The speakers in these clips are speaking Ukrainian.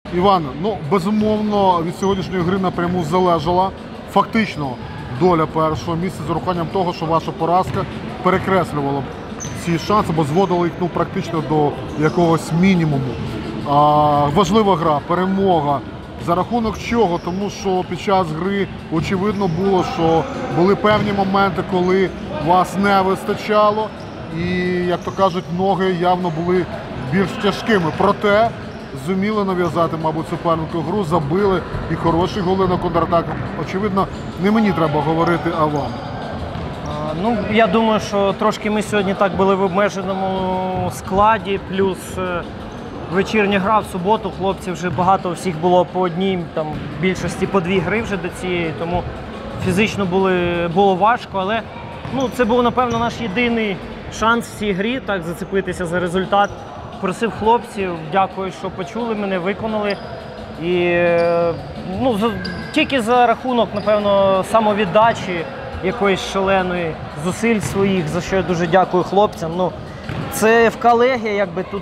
Іван, ну безумовно від сьогоднішньої гри напряму залежала фактично доля першого місця з урахуванням того, що ваша поразка перекреслювала ці шанси, бо зводила їх практично до якогось мінімуму. Важлива гра, перемога. За рахунок чого? Тому що під час гри очевидно було, що були певні моменти, коли вас не вистачало. І, як то кажуть, ноги явно були більш тяжкими. Проте зуміли нав'язати, мабуть, супернику гру, забили і хороші голи на контратаках. Очевидно, не мені треба говорити, а вам. Ну, я думаю, що трошки ми сьогодні так були в обмеженому складі, плюс вечірня гра в суботу, хлопців вже багато, всіх було по одній, там, більшості по 2 гри вже до цієї, тому фізично було важко, але ну, це був, напевно, наш єдиний шанс в цій грі, так, зацепитися за результат. Просив хлопців, дякую, що почули мене, виконали. І ну, тільки за рахунок, напевно, самовіддачі якоїсь шаленої, зусиль своїх, за що я дуже дякую хлопцям. Ну, це ФК Легія, якби тут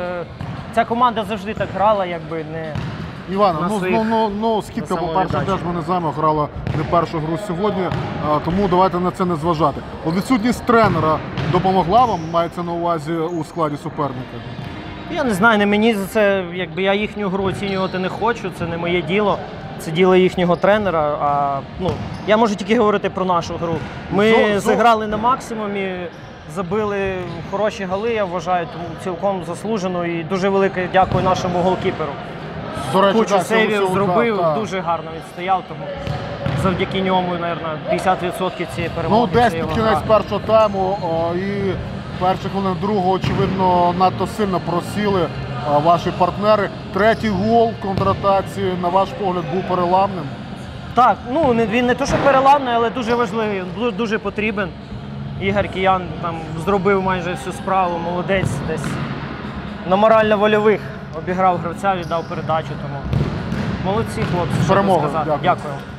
ця команда завжди так грала, якби не Івана, на своїх, скидка, по-перше, теж ми не знаємо, грала не першу гру сьогодні, тому давайте на це не зважати. Відсутність тренера допомогла вам, мається на увазі, у складі суперника? Я не знаю, не мені за це, якби я їхню гру оцінювати не хочу, це не моє діло, це діло їхнього тренера. Ну, я можу тільки говорити про нашу гру. Ми зіграли на максимумі, забили хороші голи, я вважаю, тому цілком заслужено і дуже велике дякую нашому голкіперу. Кучу сейвів зробив, дуже гарно відстояв, тому завдяки ньому, мабуть, 50% цієї перемоги. Ну, десь під кінець першого тайму і перші хвилини другого, очевидно, надто сильно просіли ваші партнери. Третій гол в контратаці, на ваш погляд, був переламним? Так, ну він не то, що переламний, але дуже важливий, дуже потрібен. Ігор Киян там зробив майже всю справу, молодець, десь на морально-вольових обіграв гравця, віддав передачу, тому молодці хлопці, що сказати. Дякую.